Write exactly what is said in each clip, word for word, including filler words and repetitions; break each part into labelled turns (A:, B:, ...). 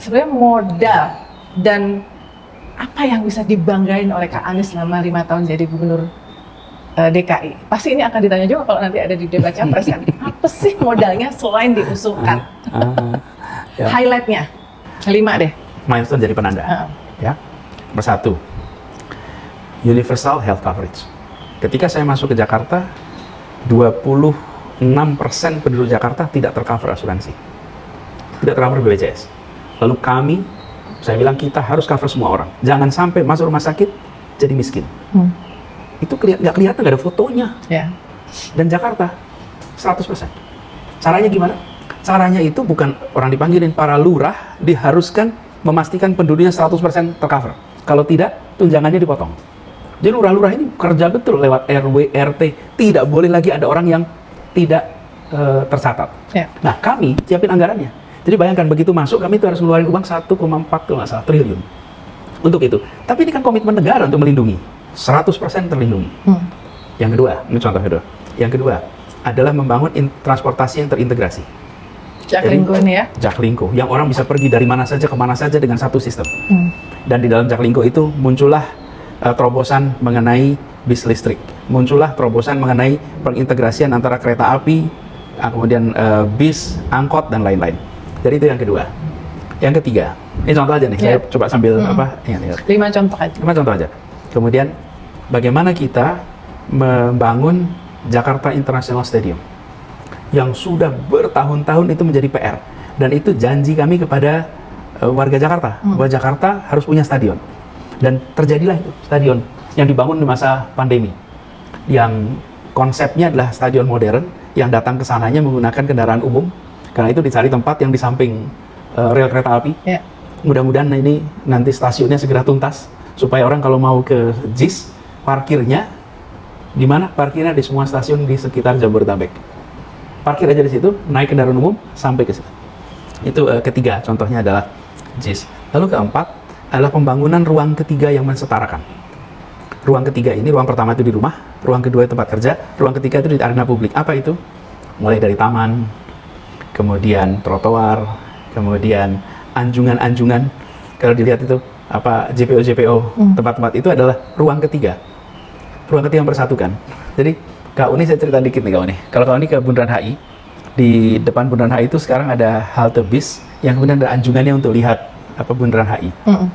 A: sebenarnya modal dan apa yang bisa dibanggain oleh Kak Anies selama lima tahun jadi gubernur uh, D K I? Pasti ini akan ditanya juga kalau nanti ada di debat capres kan. Apa sih modalnya selain diusulkan?
B: Uh, uh, ya.
A: Highlightnya lima deh.
B: Milestone jadi penanda. Uh. Ya, bersatu, universal health coverage. Ketika saya masuk ke Jakarta, dua puluh enam persen penduduk Jakarta tidak tercover asuransi, tidak tercover B P J S. Lalu kami, saya bilang kita harus cover semua orang. Jangan sampai masuk rumah sakit jadi miskin. Hmm. Itu keli nggak kelihatan, nggak ada fotonya. Yeah. Dan Jakarta seratus persen. Caranya gimana? Caranya itu bukan orang dipanggilin, para lurah diharuskan memastikan penduduknya seratus persen tercover. Kalau tidak, tunjangannya dipotong. Jadi lurah-lurah ini kerja betul lewat R W, R T. Tidak boleh lagi ada orang yang tidak uh, tercatat. Yeah. Nah, kami siapin anggarannya. Jadi bayangkan begitu masuk, kami itu harus ngeluarin uang satu koma empat triliun untuk itu. Tapi ini kan komitmen negara untuk melindungi. seratus persen terlindungi. Hmm. Yang kedua, ini contoh kedua. Yang kedua adalah membangun transportasi yang terintegrasi.
A: Jaklingko ini ya?
B: Jaklingko, yang orang bisa pergi dari mana saja, kemana saja dengan satu sistem. Hmm. Dan di dalam Jaklingko itu muncullah uh, terobosan mengenai bis listrik. Muncullah terobosan mengenai pengintegrasian antara kereta api, uh, kemudian uh, bis, angkot, dan lain-lain. Jadi itu yang kedua. Yang ketiga, ini contoh aja nih, yeah. Saya coba sambil hmm. apa? Ingat, ingat.
A: Lima contoh aja.
B: Lima contoh aja. Kemudian, bagaimana kita membangun Jakarta International Stadium yang sudah bertahun-tahun itu menjadi P R, dan itu janji kami kepada uh, warga Jakarta hmm. bahwa Jakarta harus punya stadion, dan terjadilah itu stadion yang dibangun di masa pandemi, yang konsepnya adalah stadion modern yang datang ke sananya menggunakan kendaraan umum, karena itu dicari tempat yang di samping uh, rel kereta api. Yeah. Mudah-mudahan ini nanti stasiunnya segera tuntas supaya orang kalau mau ke J I S parkirnya di mana? Parkirnya di semua stasiun di sekitar Jabodetabek. Parkir aja di situ, naik kendaraan umum sampai ke situ. Itu uh, ketiga, contohnya adalah J I S. Lalu keempat adalah pembangunan ruang ketiga yang mensetarakan. Ruang ketiga ini, ruang pertama itu di rumah, ruang kedua itu tempat kerja, ruang ketiga itu di arena publik. Apa itu? Mulai dari taman, kemudian trotoar, kemudian anjungan-anjungan. Kalau dilihat itu apa J P O J P O, tempat-tempat hmm. itu adalah ruang ketiga. Ruang ketiga yang bersatukan. Jadi Kak Uni, saya cerita dikit nih Kak Uni. Kalau Kak Uni ke Bundaran H I, di depan Bundaran H I itu sekarang ada halte bis yang kemudian ada anjungannya untuk lihat apa Bundaran H I. Mm-mm.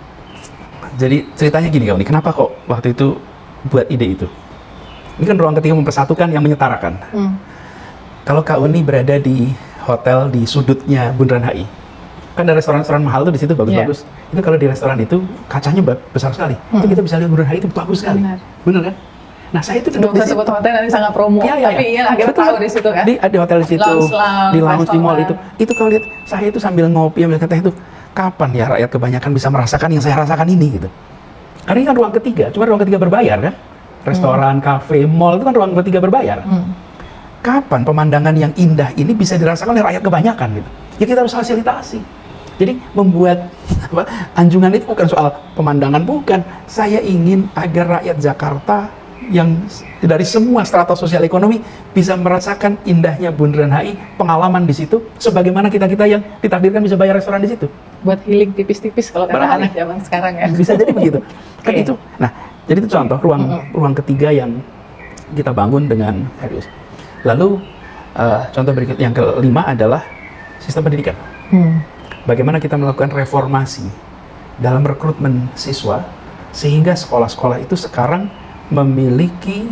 B: Jadi ceritanya gini Kak Uni, kenapa kok waktu itu buat ide itu? Ini kan ruang ketiga mempersatukan yang menyetarakan. Mm. Kalau Kak Uni berada di hotel di sudutnya Bundaran H I, kan ada restoran-restoran mahal tuh di situ bagus-bagus. Yeah. Itu kalau di restoran itu kacanya besar sekali. Mm. Itu kita bisa lihat Bundaran H I itu bagus sekali. Benar, Bener kan? Nah, saya itu
A: duduk di situ. Hotel nanti sangat promo, ya, ya, tapi iya ya, akhirnya tahu di situ kan.
B: Di, di hotel di situ, lounge, lounge, di lounge, di mall itu. Itu kalau lihat, saya itu sambil ngopi, ambil teh itu, kapan ya rakyat kebanyakan bisa merasakan yang saya rasakan ini gitu. Karena ini kan ruang ketiga, cuma ruang ketiga berbayar kan. Restoran, hmm. kafe, mall itu kan ruang ketiga berbayar. Hmm. Kapan pemandangan yang indah ini bisa dirasakan oleh rakyat kebanyakan gitu. Ya kita harus fasilitasi. Jadi membuat apa, anjungan itu bukan soal pemandangan, bukan. Saya ingin agar rakyat Jakarta yang dari semua strata sosial ekonomi bisa merasakan indahnya Bundaran H I, pengalaman di situ, sebagaimana kita-kita yang ditakdirkan bisa bayar restoran di situ.
A: Buat healing tipis-tipis kalau kata anak zaman sekarang ya.
B: Bisa jadi begitu. Kan okay. itu. Nah, jadi itu contoh ruang mm -hmm. ruang ketiga yang kita bangun dengan serius. Lalu uh, contoh berikut yang kelima adalah sistem pendidikan. Hmm. Bagaimana kita melakukan reformasi dalam rekrutmen siswa sehingga sekolah-sekolah itu sekarang memiliki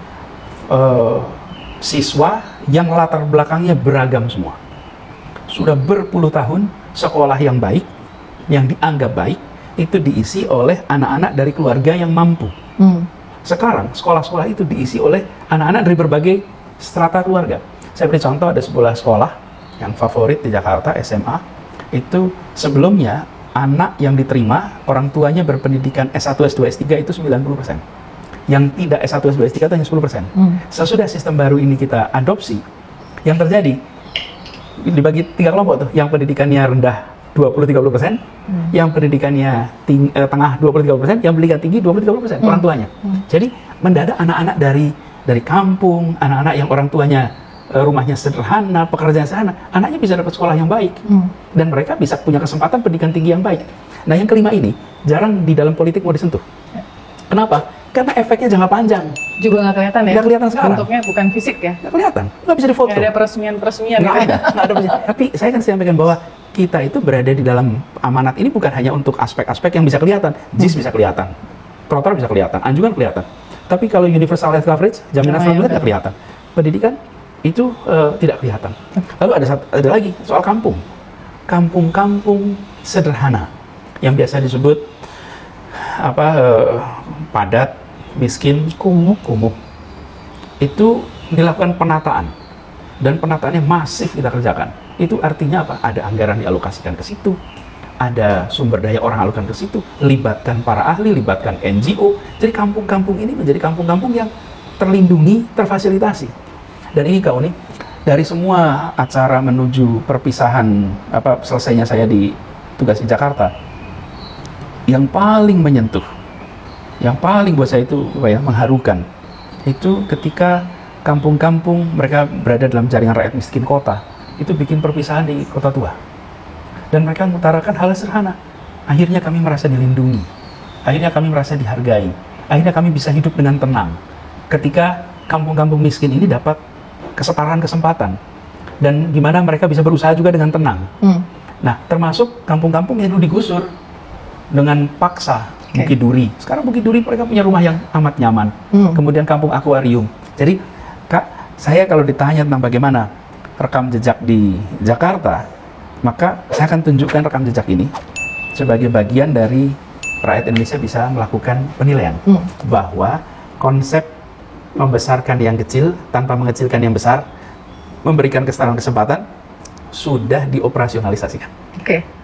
B: uh, siswa yang latar belakangnya beragam semua. Sudah berpuluh tahun sekolah yang baik, yang dianggap baik, itu diisi oleh anak-anak dari keluarga yang mampu. Hmm. Sekarang sekolah-sekolah itu diisi oleh anak-anak dari berbagai strata keluarga. Saya beri contoh, ada sebuah sekolah yang favorit di Jakarta, S M A, itu sebelumnya anak yang diterima orang tuanya berpendidikan S satu, S dua, S tiga itu sembilan puluh persen. Yang tidak S satu, S dua, S tiga itu hanya sepuluh persen. Hmm. Sesudah sistem baru ini kita adopsi, yang terjadi dibagi tiga kelompok tuh, yang pendidikannya rendah dua puluh sampai tiga puluh persen, hmm. yang pendidikannya ting eh, tengah dua puluh sampai tiga puluh persen, yang pendidikan tinggi dua puluh sampai tiga puluh persen, hmm. orang tuanya. Hmm. Jadi mendadak anak-anak dari dari kampung, anak-anak yang orang tuanya eh, rumahnya sederhana, pekerjaan sederhana, anaknya bisa dapat sekolah yang baik. Hmm. Dan mereka bisa punya kesempatan pendidikan tinggi yang baik. Nah, yang kelima ini jarang di dalam politik mau disentuh. Kenapa? Karena efeknya jangka panjang.
A: Juga nggak kelihatan ya?
B: Nggak kelihatan sekarang.
A: Bentuknya bukan fisik ya?
B: Nggak kelihatan, nggak bisa difoto.
A: Nggak ada peresmian-peresmian.
B: Nggak
A: gitu.
B: ada, nggak ada. Tapi saya kan sampaikan bahwa kita itu berada di dalam amanat ini bukan hanya untuk aspek-aspek yang bisa kelihatan. J I S bisa kelihatan, Protara bisa kelihatan, Anjungan kelihatan. Tapi kalau universal health coverage, jaminan selamat tidak kelihatan. Pendidikan itu uh, tidak kelihatan. Lalu ada satu, ada lagi soal kampung. Kampung-kampung sederhana yang biasa disebut apa uh, padat, miskin, kumuh, kumuh. Itu dilakukan penataan dan penataannya masif kita kerjakan. Itu artinya apa? Ada anggaran dialokasikan ke situ, ada sumber daya orang alokasikan ke situ, libatkan para ahli, libatkan N G O. Jadi kampung-kampung ini menjadi kampung-kampung yang terlindungi, terfasilitasi. Dan ini kau nih, dari semua acara menuju perpisahan apa selesainya saya di tugas di Jakarta, yang paling menyentuh, yang paling buat saya itu apa ya, mengharukan, itu ketika kampung-kampung mereka berada dalam jaringan rakyat miskin kota, itu bikin perpisahan di kota tua. Dan mereka mengutarakan hal sederhana. Akhirnya kami merasa dilindungi. Akhirnya kami merasa dihargai. Akhirnya kami bisa hidup dengan tenang. Ketika kampung-kampung miskin ini dapat kesetaraan kesempatan. Dan gimana mereka bisa berusaha juga dengan tenang. Hmm. Nah, termasuk kampung-kampung yang dulu digusur dengan paksa. Okay. Bukit Duri. Sekarang Bukit Duri mereka punya rumah yang amat nyaman. Hmm. Kemudian kampung akuarium. Jadi, Kak, saya kalau ditanya tentang bagaimana rekam jejak di Jakarta, maka saya akan tunjukkan rekam jejak ini sebagai bagian dari rakyat Indonesia bisa melakukan penilaian hmm. bahwa konsep membesarkan yang kecil tanpa mengecilkan yang besar, memberikan kesetaraan kesempatan sudah dioperasionalisasikan.
A: Oke. Okay.